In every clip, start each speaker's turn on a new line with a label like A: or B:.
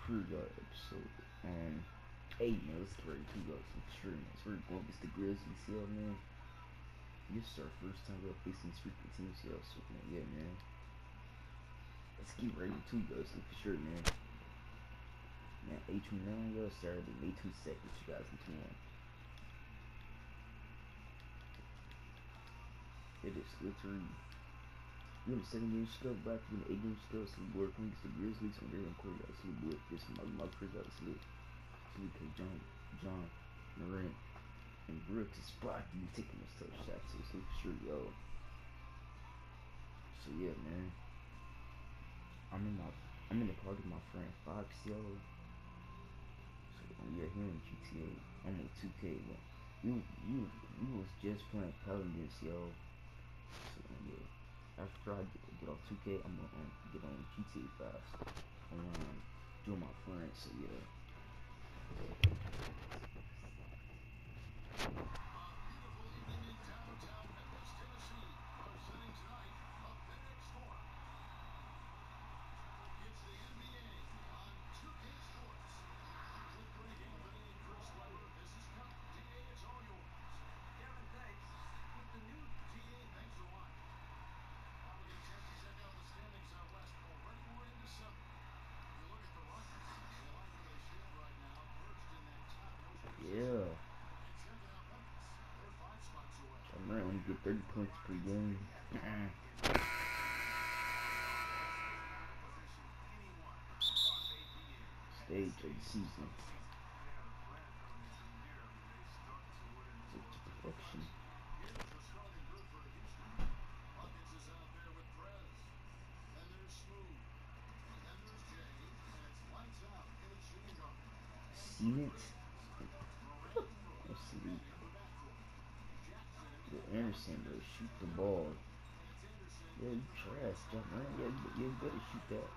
A: Mycareer episode 8, man. Let's get ready to go some extremists. We're going against the Grizzlies, yeah, man. This is our first time we're facing these freaking teams, yeah, so yeah, man. Let's get ready to go for sure, man. Man, 8/29, yo, Saturday, May 22nd, 2021. It is literally, you in the 7 game skill, back in the 8 game skill, so we're going against the Grizzlies when they're in court, guys. So we this is my first guys, so we can John, Morant, and Brooks is blocking, taking those tough shots, so it's for sure, yo. So yeah, man. I'm in my I'm in the party with my friend Fox, yo. So yeah, here in GTA. I'm on 2K, but you was just playing Paladins, yo. So yeah. After I get off 2K, I'm gonna get on GTA 5. I'm doing my friends, so yeah. Yeah. I'm gonna only get 30 points per game. Stage of the season. To perfection. Cement. Let's see. The Anderson, bro, shoot the ball. Yeah, you trash, John, man. Yeah, you better shoot that.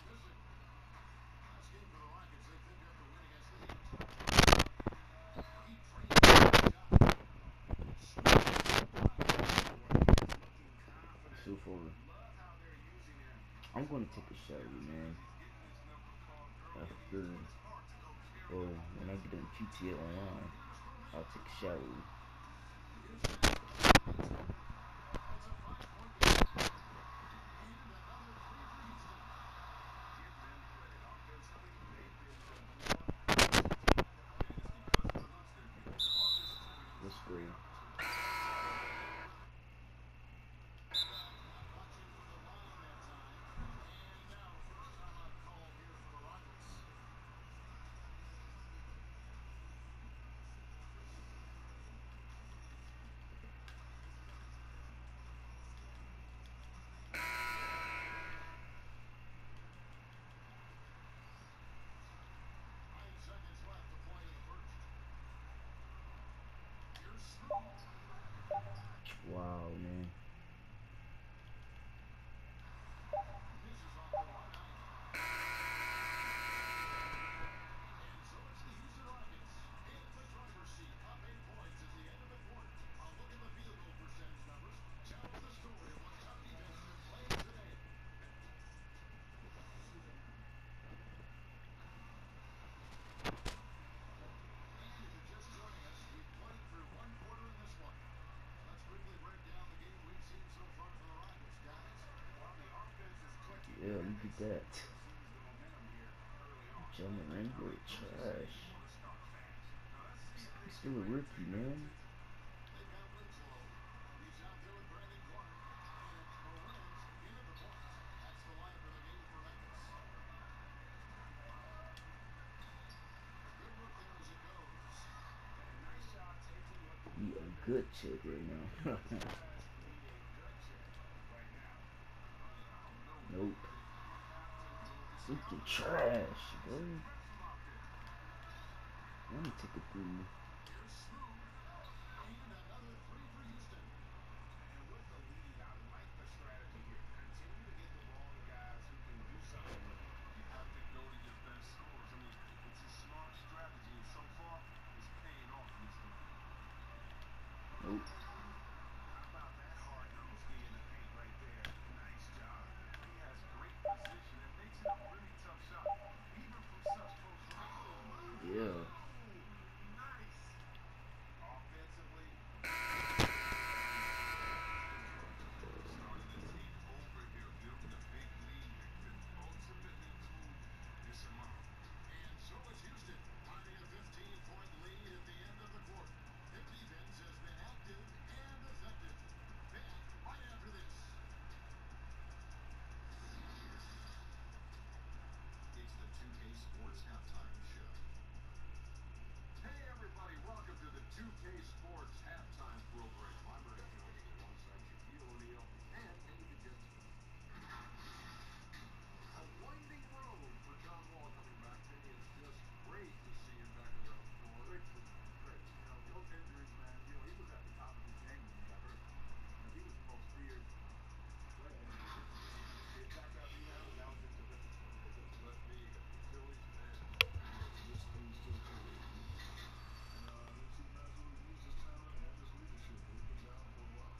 A: So for, I'm gonna take a shower, man. After, well, when I get on GTA Online, I'll take a shower. Let's go. Wow, man. Yeah, look at that. John Ranger, trash. He's still a rookie, man. He a good chick right now. Nope. Freaking trash, bro. Let me take a three. Nope. Yeah.
B: Nice. Offensively, really starting to take over here, building a big lead that could ultimately prove insurmountable. And so is Houston, finding a 15-point lead at the end of the quarter. Their defense has been active and effective. Back right after this. It's the 2K Sports Halftime Show. Hey everybody, welcome to the 2K Sports Halftime Program. I'm Ray Jones alongside Shaquille O'Neal and Kenny the Jet Smith. A winding road for John Wall coming back. Kenny, it's just great to see him back around the floor. Great to see him back. Great. Those injuries, man, he was at the top of his game when he got hurt. He was the most feared player. The attack that he had, that was just a different story. But the Achilles, man, this dude still kicking. And this team has really used his talent and his leadership. He's been down for a while.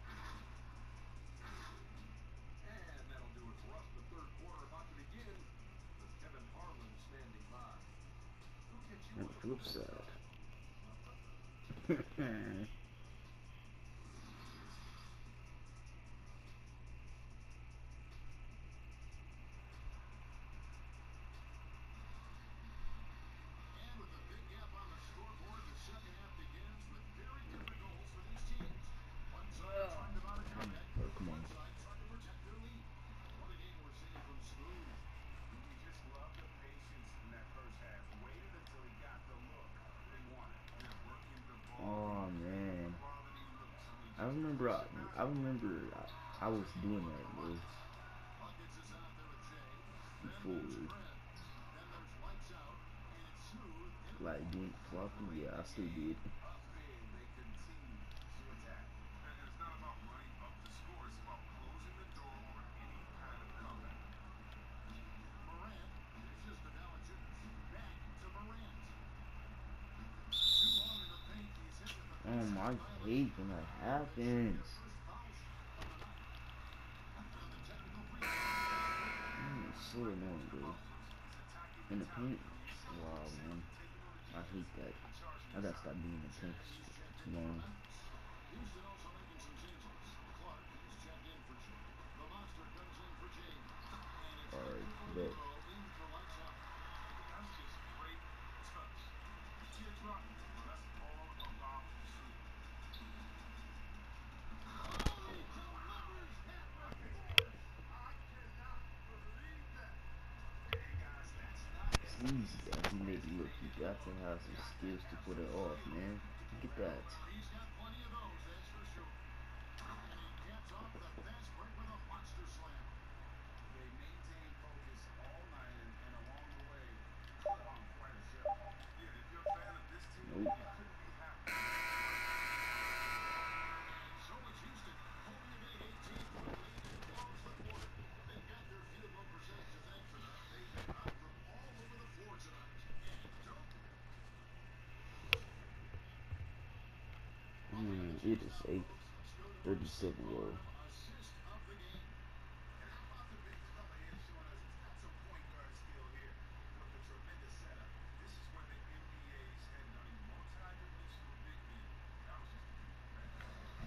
B: And that'll do it for us. The third quarter about to begin with Kevin Harlan standing by. Who gets you
A: On
B: on
A: the
B: the
A: flip
B: football
A: side.
B: side? And with a big gap on the scoreboard, the second half begins with very different goals for these teams. One side trying to mount a comeback,
A: Oh, come
B: one
A: on.
B: side trying to protect their lead. What a game we're seeing from Smooth. You just love the patience in that first half. Waited until he got the look that he wanted. Yeah, working the ball
A: Oh
B: clean
A: man.
B: quality looks. I mean,
A: I
B: just
A: remember.
B: precision
A: I
B: basketball.
A: remember. I was doing that, bro.
B: Buckets is out there with Jay. Then there's
A: Before,
B: Grant. Then there's Lights Out. And it's Smooth into the
A: like
B: corner.
A: doing flopping.
B: Late
A: Yeah,
B: in
A: I
B: the
A: still
B: game,
A: did.
B: up big, they continue to attack. And it's not about running up the score. It's about closing the door on any kind of comeback. Morant dishes to Valanciunas. Back to Morant. Too long in the paint. He's hit with a
A: I
B: baseline violation.
A: hate when that
B: That should be
A: happens.
B: their first foul of the night. And the technical free throw is good.
A: It's so
B: Like
A: annoying,
B: most
A: bro.
B: closers, he's attacking
A: In
B: the
A: the
B: top.
A: paint.
B: He's showing
A: Wow,
B: himself,
A: man.
B: taking on the
A: I
B: defense,
A: hate that.
B: and charging
A: I gotta
B: inside.
A: stop being in the paint
B: Jay is checked
A: too
B: in for
A: long.
B: Memphis. Houston also making some changes. Clark is checked in for Jay. The monster comes in for James. And it's
A: Alright,
B: Victor
A: bet.
B: Oladipo in for Lights Out. That's just great touch. Kids rock. That's all about shooting. Oh, he delivers that with force. I cannot believe that. Hey guys, that's not
A: It's
B: as
A: easy.
B: easy
A: As he
B: as
A: make it look.
B: making
A: You
B: it
A: got
B: look.
A: to have
B: You
A: some
B: got to
A: skills to
B: have
A: put
B: some
A: it off,
B: skill.
A: man. Look at
B: Well,
A: that.
B: he's got plenty of those, that's for sure. And he caps off the fast break with a monster slam. They maintained focus all night and along the way put on quite a show. Yeah, if you're a fan of this team,
A: Nope.
B: you couldn't be happier with the way they've been playing. And so is Houston, holding a big 18-point lead to close the quarter. They've got their field goal percentage to thank for that. They've been hot from all over the floor tonight. And don't. Well, we haven't
A: It
B: changed
A: is
B: now, folks. Let's go to our
A: 8:37, bro.
B: six-alarm assist of the game. And how about the big fella here showing us he's got some point guard skill here with a tremendous setup. This is where the NBA's heading on him. Multi-dimensional big man. That was just a beautiful pass.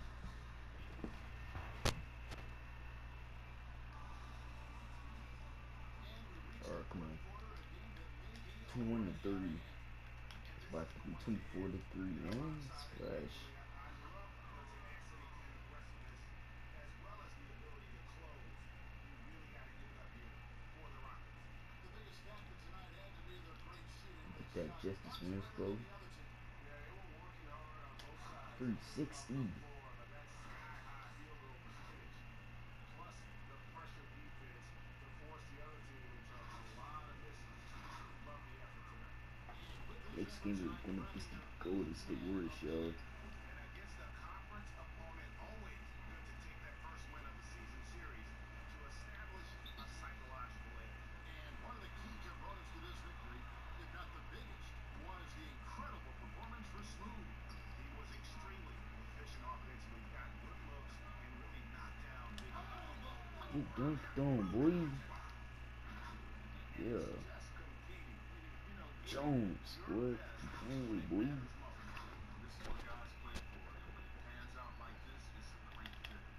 B: And we reach the
A: Alright, come
B: fourth
A: on.
B: quarter in a game that may be
A: 21 to
B: already out of
A: 30.
B: hand. And
A: It's
B: this
A: about
B: is
A: to
B: the
A: be
B: one to
A: 24
B: hit.
A: to 3, man. It's
B: Alongside it,
A: fresh.
B: usually I love the tenacity and aggressiveness as well as the ability to close. You really got to give it up here for the Rockets. The biggest factor tonight had to be their great shooting that
A: That
B: shot
A: Justice
B: much
A: Winslow,
B: better than
A: bro.
B: the other team. Yeah, they were working hard on both sides of
A: 360.
B: the floor, but that sky-high field goal percentage, plus the pressure defense to force the other team into a lot of misses. Love the effort tonight. And with his
A: Next
B: effort
A: game we're
B: tonight,
A: going against
B: grabbing
A: the
B: their
A: Golden
B: 8th
A: State
B: win
A: Warriors,
B: of the
A: yo.
B: season. And against a conference opponent, always good to take that first win of the season series to establish a psychological edge. And one of the key components to this victory, if not the biggest, was the incredible performance for Smooth. He was extremely efficient offensively, got good looks, and really knocked down big threes.
A: Get dunked on, boy.
B: And
A: Yeah.
B: he's just competing, meaning,
A: Jones,
B: Your
A: what
B: best
A: you
B: is to
A: playing with,
B: make
A: boy?
B: batter's muffin bread. This is what God's plan for you. When it pans out like this, it's a great fit.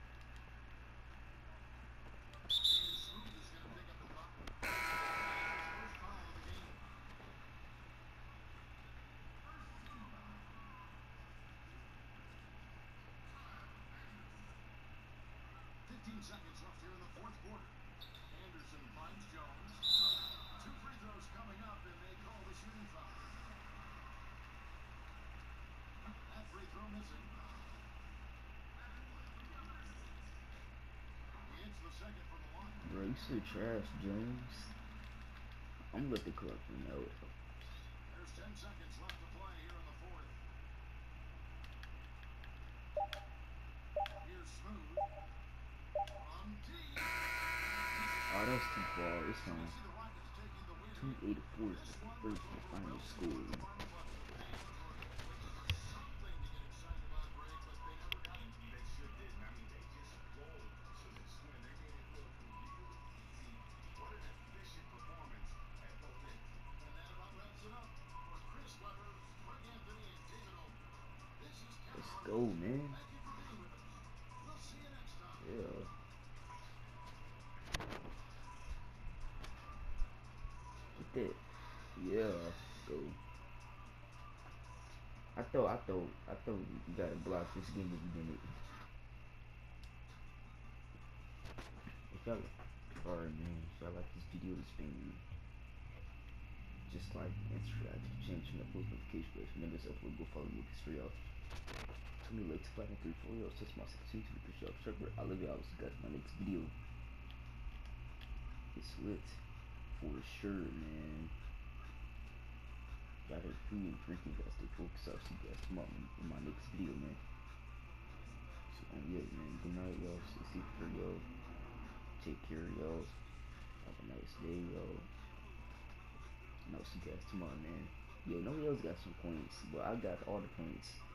B: And Smooth is going to pick up the foul. That is his first foul of the game. 15 seconds left here in the fourth quarter. Anderson finds Jones. Two free throws coming up, and they call the shooting foul. That free throw missing. He hits the second from the line.
A: Bro, you so trash, Jones. I'm gonna let the clock run out.
B: There's 10 seconds left to play here in the fourth. Here's Smooth. From deep. Misses
A: Oh,
B: it.
A: that's too far. It's
B: So we
A: fine.
B: see the Rockets taking the win here.
A: 284 is
B: This
A: the
B: one was
A: first and
B: over
A: final
B: Wilson
A: score.
B: with the final buzzer. Fans were waiting for something to get excited about, Greg, but they never got it. They sure didn't. I mean, they just rolled to this win. They made it look really easy. What an efficient performance at both ends. And that about wraps it up for Chris Webber, Greg Anthony, and David Olden. This is Kevin
A: Let's go,
B: Harlan.
A: man.
B: Thank you for being with us. We'll see you next time.
A: Yeah. Get that. Yeah. Let's go. I thought you gotta block this game if you didn't. If y'all, alright, man. If y'all like this video, this thing, just like and subscribe to the channel, turn on post notification bell. If you never upload, go follow me. It's free off. Tell me like to 5 and 3 4 y'all. Touch my 16 to the push off trucker. I love y'all. I'll see you guys in my next video. It's lit for sure, man. Gotta food and drinking, gotta stay focused. I'll see you guys tomorrow in my next video, man. So, yeah, man. Good night, y'all. Stay safe for y'all. Take care, y'all. Have a nice day, y'all. And I'll see you guys tomorrow, man. Yo, nobody else got some points, but I got all the points.